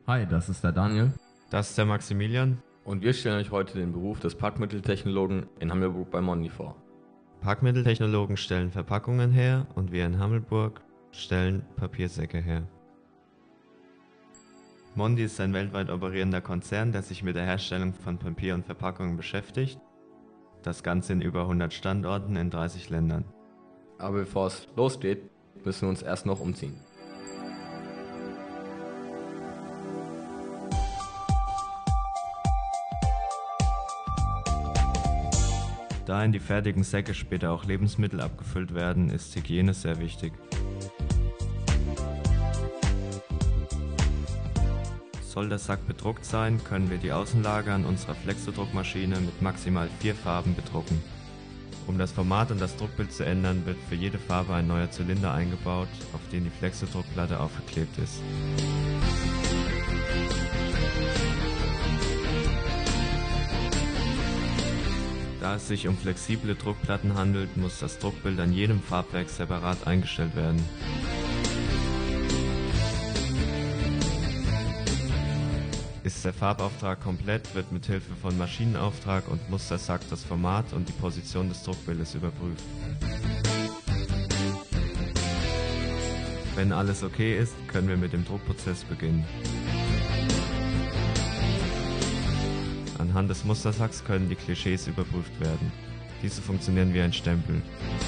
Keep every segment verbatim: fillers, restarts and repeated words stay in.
Hi, das ist der Daniel. Das ist der Maximilian. Und wir stellen euch heute den Beruf des Packmitteltechnologen in Hammelburg bei Mondi vor. Packmitteltechnologen stellen Verpackungen her und wir in Hammelburg stellen Papiersäcke her. Mondi ist ein weltweit operierender Konzern, der sich mit der Herstellung von Papier und Verpackungen beschäftigt. Das Ganze in über hundert Standorten in dreißig Ländern. Aber bevor es losgeht, müssen wir uns erst noch umziehen. Da in die fertigen Säcke später auch Lebensmittel abgefüllt werden, ist Hygiene sehr wichtig. Soll der Sack bedruckt sein, können wir die Außenlager an unserer Flexodruckmaschine mit maximal vier Farben bedrucken. Um das Format und das Druckbild zu ändern, wird für jede Farbe ein neuer Zylinder eingebaut, auf den die Flexodruckplatte aufgeklebt ist. Da es sich um flexible Druckplatten handelt, muss das Druckbild an jedem Farbwerk separat eingestellt werden. Ist der Farbauftrag komplett, wird mit Hilfe von Maschinenauftrag und Mustersack das Format und die Position des Druckbildes überprüft. Wenn alles okay ist, können wir mit dem Druckprozess beginnen. Anhand des Mustersacks können die Klischees überprüft werden. Diese funktionieren wie ein Stempel.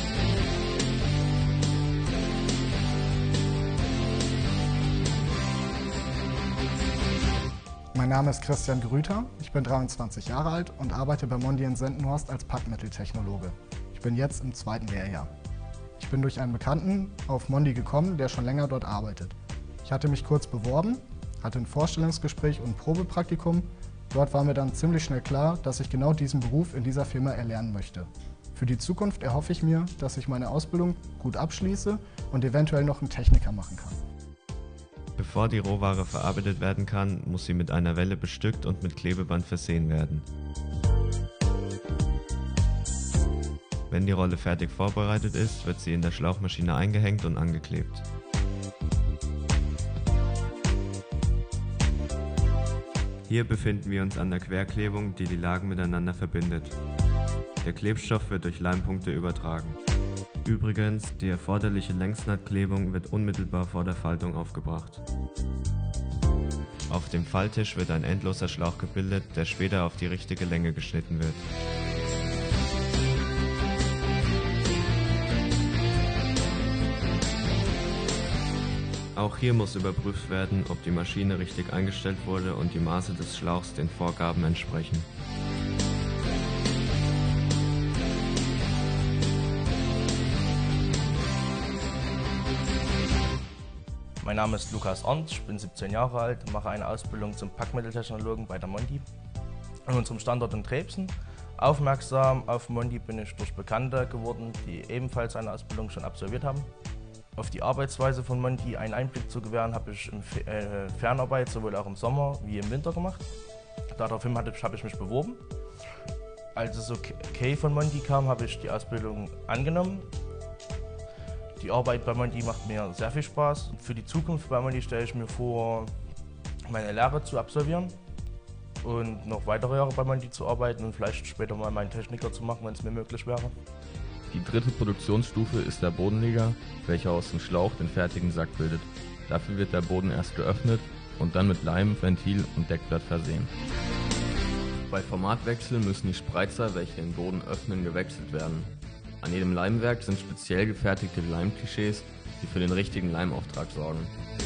Mein Name ist Christian Grüter, ich bin dreiundzwanzig Jahre alt und arbeite bei Mondi in Sendenhorst als Packmitteltechnologe. Ich bin jetzt im zweiten Lehrjahr. Ich bin durch einen Bekannten auf Mondi gekommen, der schon länger dort arbeitet. Ich hatte mich kurz beworben, hatte ein Vorstellungsgespräch und ein Probepraktikum. Dort war mir dann ziemlich schnell klar, dass ich genau diesen Beruf in dieser Firma erlernen möchte. Für die Zukunft erhoffe ich mir, dass ich meine Ausbildung gut abschließe und eventuell noch einen Techniker machen kann. Bevor die Rohware verarbeitet werden kann, muss sie mit einer Welle bestückt und mit Klebeband versehen werden. Wenn die Rolle fertig vorbereitet ist, wird sie in der Schlauchmaschine eingehängt und angeklebt. Hier befinden wir uns an der Querklebung, die die Lagen miteinander verbindet. Der Klebstoff wird durch Leimpunkte übertragen. Übrigens, die erforderliche Längsnahtklebung wird unmittelbar vor der Faltung aufgebracht. Auf dem Falttisch wird ein endloser Schlauch gebildet, der später auf die richtige Länge geschnitten wird. Auch hier muss überprüft werden, ob die Maschine richtig eingestellt wurde und die Maße des Schlauchs den Vorgaben entsprechen. Mein Name ist Lukas Arndt, ich bin siebzehn Jahre alt, mache eine Ausbildung zum Packmitteltechnologen bei der Mondi an unserem Standort in Trebsen. Aufmerksam auf Mondi bin ich durch Bekannte geworden, die ebenfalls eine Ausbildung schon absolviert haben. Auf die Arbeitsweise von Mondi einen Einblick zu gewähren, habe ich in äh, Fernarbeit sowohl auch im Sommer wie im Winter gemacht. Daraufhin habe ich mich beworben. Als es okay von Mondi kam, habe ich die Ausbildung angenommen. Die Arbeit bei Mondi macht mir sehr viel Spaß. Für die Zukunft bei Mondi stelle ich mir vor, meine Lehre zu absolvieren und noch weitere Jahre bei Mondi zu arbeiten und vielleicht später mal meinen Techniker zu machen, wenn es mir möglich wäre. Die dritte Produktionsstufe ist der Bodenleger, welcher aus dem Schlauch den fertigen Sack bildet. Dafür wird der Boden erst geöffnet und dann mit Leim, Ventil und Deckblatt versehen. Bei Formatwechsel müssen die Spreizer, welche den Boden öffnen, gewechselt werden. An jedem Leimwerk sind speziell gefertigte Leimklischees, die für den richtigen Leimauftrag sorgen.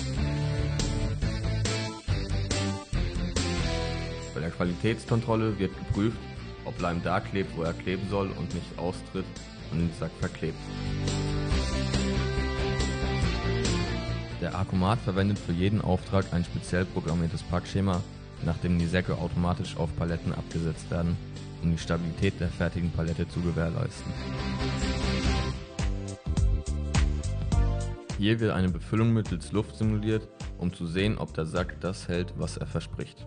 Bei der Qualitätskontrolle wird geprüft, ob Leim da klebt, wo er kleben soll und nicht austritt und den Sack verklebt. Der Akkumat verwendet für jeden Auftrag ein speziell programmiertes Packschema, nach dem die Säcke automatisch auf Paletten abgesetzt werden, um die Stabilität der fertigen Palette zu gewährleisten. Hier wird eine Befüllung mittels Luft simuliert, um zu sehen, ob der Sack das hält, was er verspricht.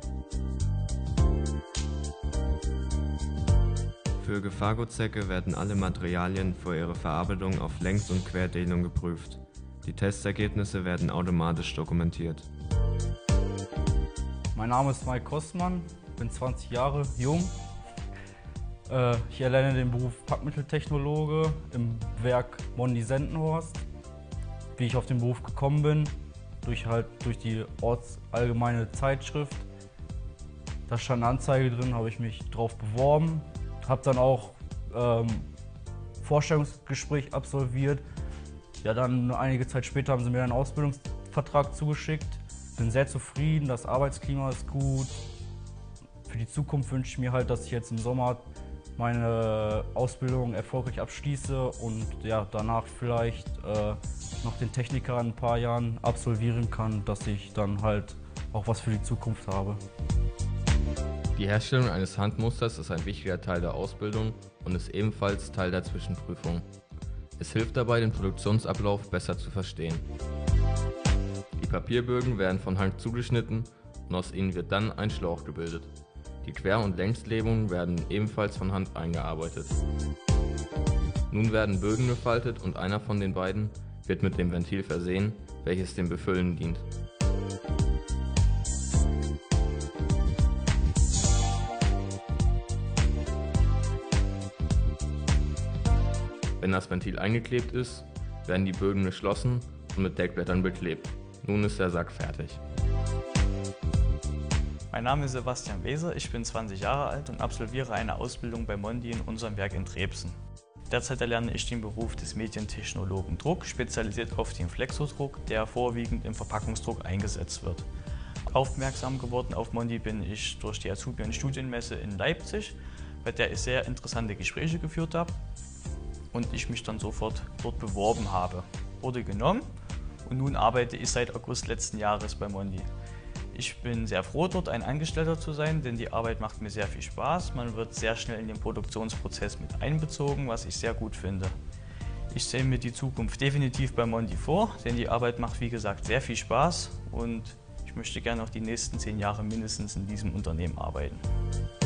Für Gefahrgutsäcke werden alle Materialien vor ihrer Verarbeitung auf Längs- und Querdehnung geprüft. Die Testergebnisse werden automatisch dokumentiert. Mein Name ist Mike Kostmann, bin zwanzig Jahre jung. Äh, ich erlerne den Beruf Packmitteltechnologe im Werk Mondi Sendenhorst. Wie ich auf den Beruf gekommen bin, durch, halt, durch die ortsallgemeine Zeitschrift. Da stand eine Anzeige drin, habe ich mich drauf beworben, habe dann auch ähm, Vorstellungsgespräch absolviert. Ja, dann einige Zeit später haben sie mir einen Ausbildungsvertrag zugeschickt. Bin sehr zufrieden, das Arbeitsklima ist gut. Für die Zukunft wünsche ich mir halt, dass ich jetzt im Sommer meine Ausbildung erfolgreich abschließe und ja, danach vielleicht äh, noch den Techniker in ein paar Jahren absolvieren kann, dass ich dann halt auch was für die Zukunft habe. Die Herstellung eines Handmusters ist ein wichtiger Teil der Ausbildung und ist ebenfalls Teil der Zwischenprüfung. Es hilft dabei, den Produktionsablauf besser zu verstehen. Die Papierbögen werden von Hand zugeschnitten und aus ihnen wird dann ein Schlauch gebildet. Die Quer- und Längslähmungen werden ebenfalls von Hand eingearbeitet. Nun werden Bögen gefaltet und einer von den beiden wird mit dem Ventil versehen, welches dem Befüllen dient. Wenn das Ventil eingeklebt ist, werden die Bögen geschlossen und mit Deckblättern beklebt. Nun ist der Sack fertig. Mein Name ist Sebastian Weser, ich bin zwanzig Jahre alt und absolviere eine Ausbildung bei Mondi in unserem Werk in Trebsen. Derzeit erlerne ich den Beruf des Medientechnologen Druck, spezialisiert auf den Flexodruck, der vorwiegend im Verpackungsdruck eingesetzt wird. Aufmerksam geworden auf Mondi bin ich durch die Azubi- und Studienmesse in Leipzig, bei der ich sehr interessante Gespräche geführt habe und ich mich dann sofort dort beworben habe. Wurde genommen und nun arbeite ich seit August letzten Jahres bei Mondi. Ich bin sehr froh, dort ein Angestellter zu sein, denn die Arbeit macht mir sehr viel Spaß. Man wird sehr schnell in den Produktionsprozess mit einbezogen, was ich sehr gut finde. Ich sehe mir die Zukunft definitiv bei Mondi vor, denn die Arbeit macht, wie gesagt, sehr viel Spaß und ich möchte gerne auch die nächsten zehn Jahre mindestens in diesem Unternehmen arbeiten.